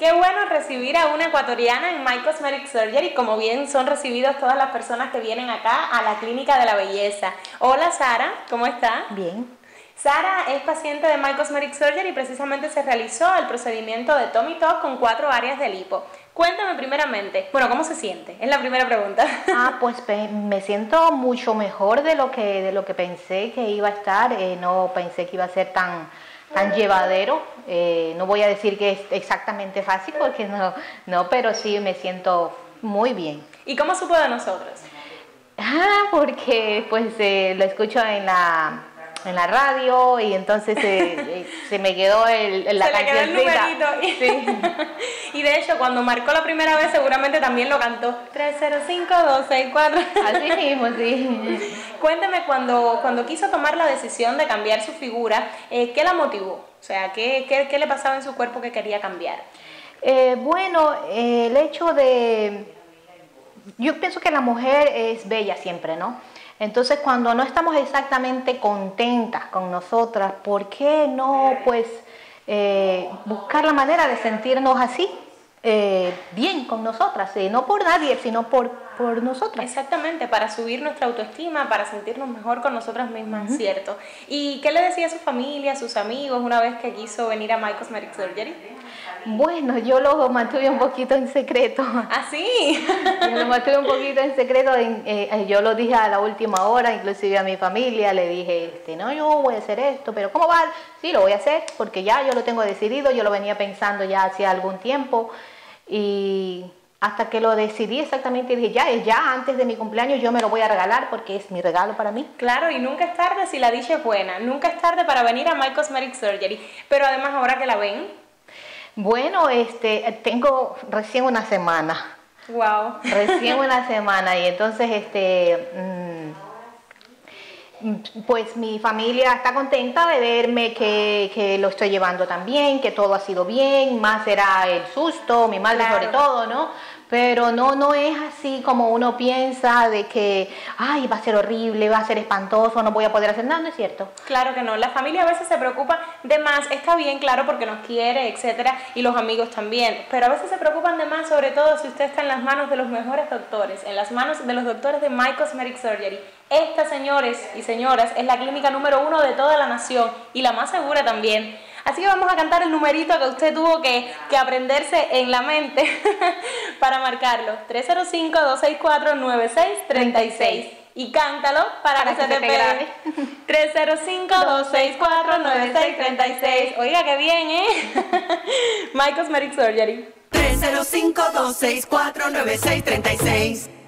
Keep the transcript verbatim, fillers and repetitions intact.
Qué bueno recibir a una ecuatoriana en My Cosmetic Surgery, como bien son recibidos todas las personas que vienen acá a la Clínica de la Belleza. Hola Sara, ¿cómo está? Bien. Sara es paciente de My Cosmetic Surgery y precisamente se realizó el procedimiento de Tummy Tuck con cuatro áreas de lipo. Cuéntame primeramente, bueno, ¿cómo se siente? Es la primera pregunta. Ah, pues me siento mucho mejor de lo que, de lo que pensé que iba a estar. Eh, no pensé que iba a ser tan, tan llevadero. Eh, no voy a decir que es exactamente fácil porque no, no, pero sí me siento muy bien. ¿Y cómo supo de nosotros? Ah, porque pues eh, lo escucho en la... en la radio y entonces eh, se me quedó el, la se le quedó el numerito. Sí. Y de hecho cuando marcó la primera vez seguramente también lo cantó. tres cero cinco, dos seis cuatro. Así mismo, sí. Cuénteme, cuando, cuando quiso tomar la decisión de cambiar su figura, eh, ¿qué la motivó? O sea, ¿qué, qué, qué le pasaba en su cuerpo que quería cambiar? Eh, bueno, eh, el hecho de... Yo pienso que la mujer es bella siempre, ¿no? Entonces, cuando no estamos exactamente contentas con nosotras, ¿por qué no, pues, eh, buscar la manera de sentirnos así, eh, bien con nosotras? Eh, no por nadie, sino por, por nosotras. Exactamente, para subir nuestra autoestima, para sentirnos mejor con nosotras mismas, uh-huh. ¿Cierto? ¿Y qué le decía a su familia, a sus amigos, una vez que quiso venir a My Cosmetic Surgery? Bueno, yo lo mantuve un poquito en secreto. ¿Ah, sí? Yo lo mantuve un poquito en secreto. Eh, yo lo dije a la última hora, inclusive a mi familia. Le dije, este, no, yo voy a hacer esto, pero ¿cómo va? Sí, lo voy a hacer porque ya yo lo tengo decidido. Yo lo venía pensando ya hacía algún tiempo. Y hasta que lo decidí exactamente, dije, ya, es ya antes de mi cumpleaños, yo me lo voy a regalar porque es mi regalo para mí. Claro, y nunca es tarde si la dicha es buena. Nunca es tarde para venir a My Cosmetic Surgery. Pero además, ahora que la ven... Bueno, este, tengo recién una semana. Wow. Recién una semana y entonces, este, mmm, pues mi familia está contenta de verme que, que lo estoy llevando tan bien, que todo ha sido bien, más será el susto, mi madre claro. sobre todo, ¿no? Pero no, no es así como uno piensa de que, ay, va a ser horrible, va a ser espantoso, no voy a poder hacer nada, ¿no es cierto? Claro que no, la familia a veces se preocupa de más, está bien, claro, porque nos quiere, etcétera, y los amigos también, pero a veces se preocupan de más, sobre todo si usted está en las manos de los mejores doctores, en las manos de los doctores de My Cosmetic Surgery. Esta, señores y señoras, es la clínica número uno de toda la nación y la más segura también. Así que vamos a cantar el numerito que usted tuvo que, que aprenderse en la mente para marcarlo. tres cero cinco, dos seis cuatro, nueve seis tres seis. Y cántalo para, para que, que se te pegue. tres cero cinco, dos seis cuatro, nueve seis tres seis. Oiga, qué bien, ¿eh? My Cosmetic Surgery. tres cero cinco, dos seis cuatro, nueve seis tres seis.